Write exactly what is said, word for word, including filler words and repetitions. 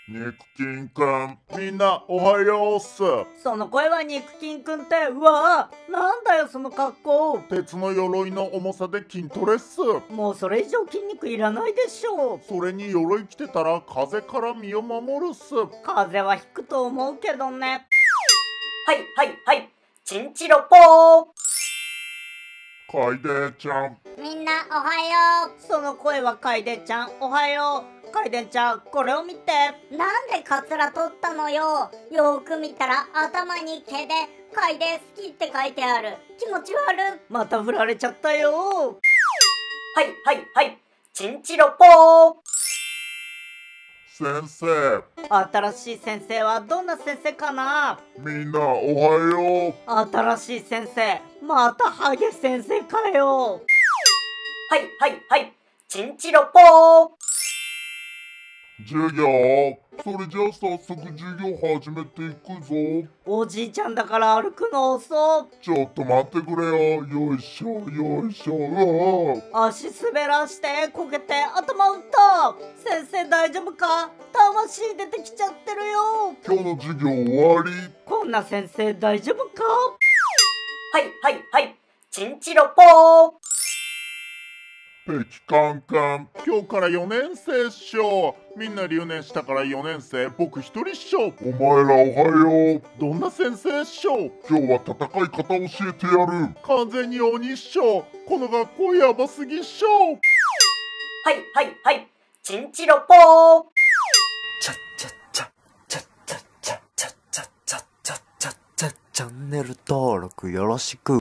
肉金くん、みんなおはようっす。 その声は肉金くんって、うわぁ、なんだよその格好。 鉄の鎧の重さで筋トレっす。 もうそれ以上筋肉いらないでしょう。 それに鎧着てたら風から身を守るっす。 風邪はひくと思うけどね。はいはいはい、チンチロポー。 楓ちゃん、 みんなおはよその声は楓ちゃん、おはよう。楓ちゃん、これを見て。 う。なんでカツラ取ったのよ。よーく見たら頭に毛で楓好きって書いてある。気持ち悪い。 また振られちゃったよ。はいはいはい、チンチロポー。 先生。 新しい先生はどんな先生かな。 みんなおはよう。 新しい先生、またハゲ先生かよ。はいはいはい、チンチロポー。 授業。それじゃあ早速授業始めていくぞ。 おじいちゃんだから歩くの遅。 ちょっと待ってくれよ。よいしょよいしょ。あ足滑らしてこけて頭打った。先生大丈夫か。魂出てきちゃってるよ。 今日の授業終わり。 こんな先生大丈夫か。はいはいはい、チンチロポー。 ペキカンくん、今日からよねん生っしょ。みんな留年したからよねん生、僕一人っしょ。お前らおはよう。どんな先生っしょ。今日は戦い方教えてやる。完全に鬼っしょ。この学校やばすぎっしょ。 はいはいはい、チンチロポー。 チャッチャッチャチャッチャッチャチャッチャッチャチャッチャッチャチャンネル登録よろしく。